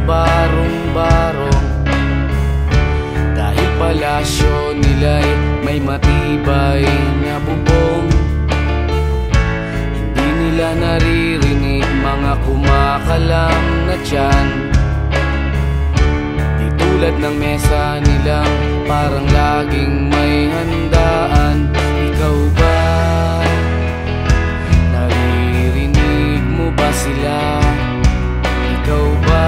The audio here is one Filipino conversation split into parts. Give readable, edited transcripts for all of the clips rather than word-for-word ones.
barong-barong. Dahil palasyo nila'y may matibay na bubong, hindi nila naririnig mga kumakalam na tiyan. Di tulad ng mesa nilang parang laging may handaan. Ikaw ba? Naririnig mo ba sila? Ikaw ba?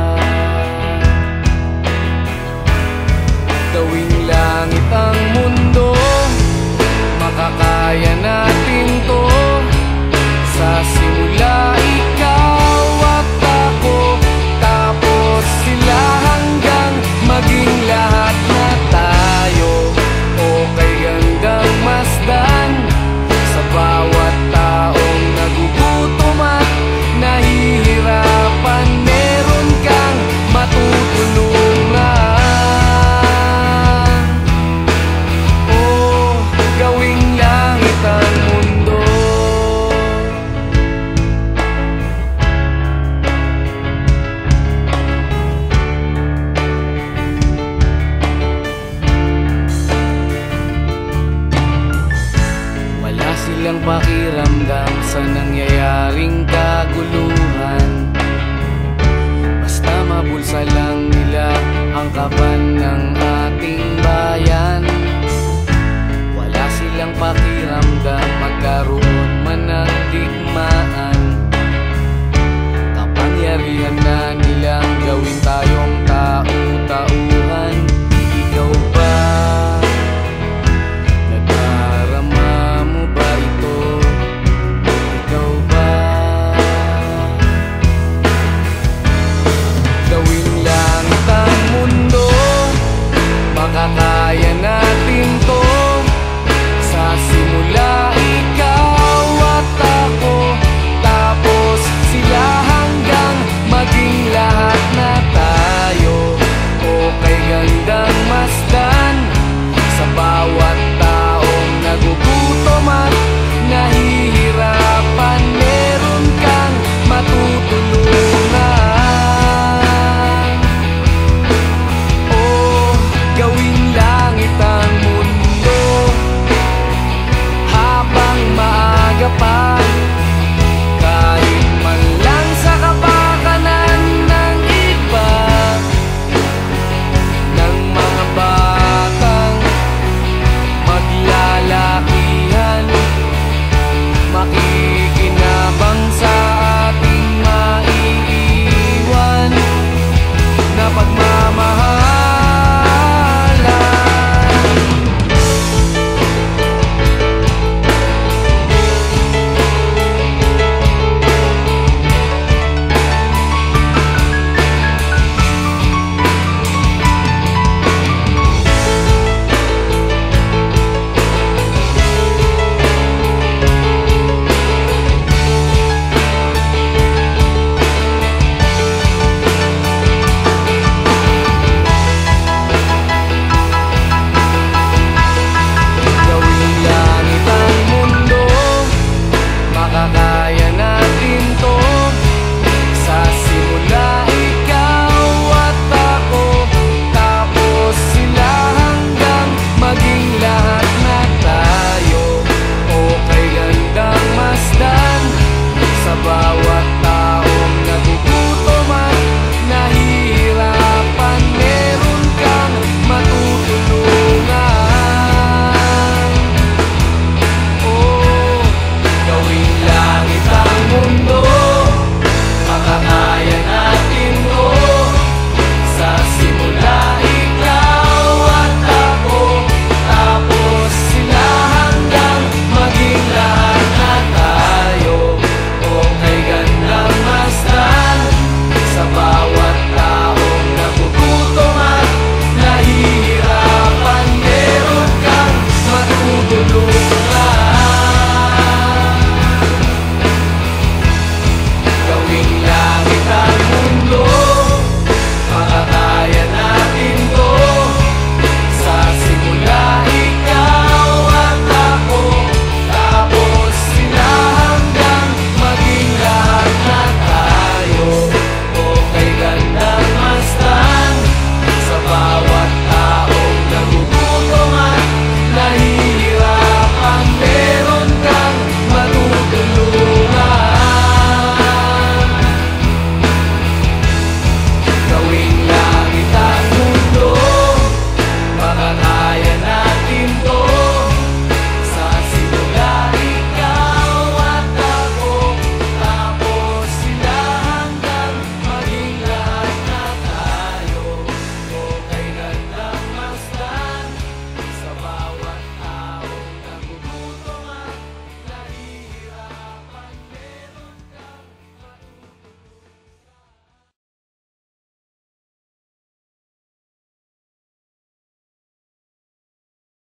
Gawing langit ang mundo, makakaya natin to. Sa simula ikaw at ako, tapos sila, hanggang maging lahat na tayo. Okay hanggang masdan sa bawat taong nagugutom at nahihirapan. Meron kang matutulungan. Oh, gawing langit ang mundo. Wala silang pakiramdam sa nangyayaring kaguluhan. Basta mabulsa lang nila ang kaban ng ating bayan. Wala silang pakiramdam magkaroon man ng digmaan. Kapangyarihan na